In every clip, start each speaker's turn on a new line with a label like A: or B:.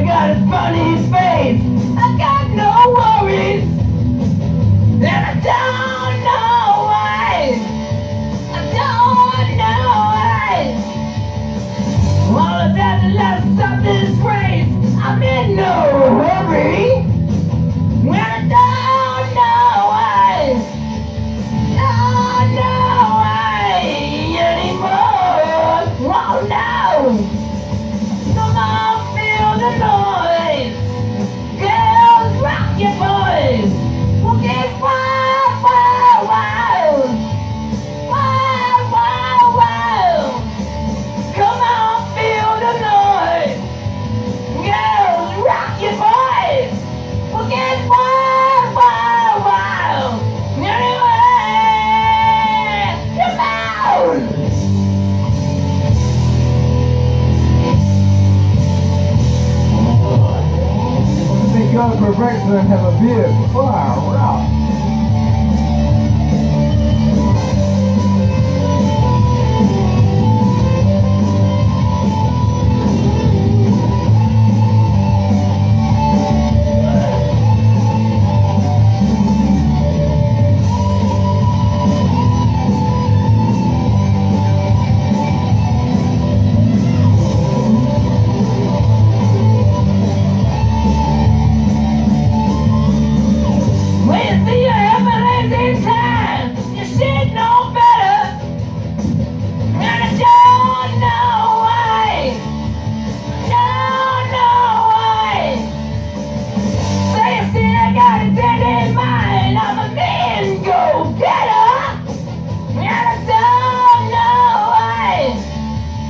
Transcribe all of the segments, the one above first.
A: got a funny face. I got no worries, and I don't know why. I don't know why. All about the last of this race, I'm in no hurry. When I don't know why, don't know why anymore. Oh no! Come on, feel the noise. Girls, rock your boys. We'll get wild, wild, wild. Wild, wild, wild. Come on, feel the noise. Girls, rock your boys. We'll get wild, wild, wild. Anyway, come on.
B: Go for breakfast and have a beer. Wow, wow.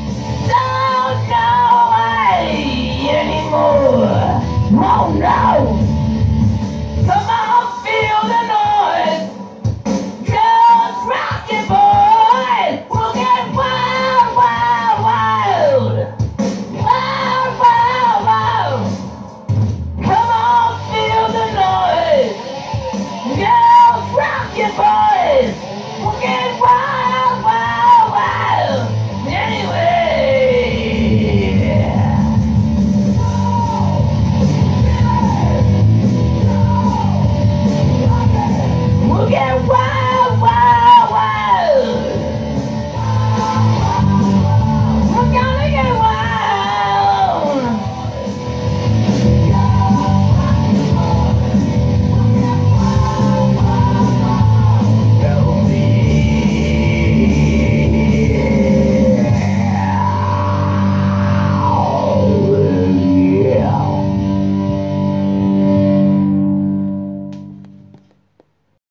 B: Oh no!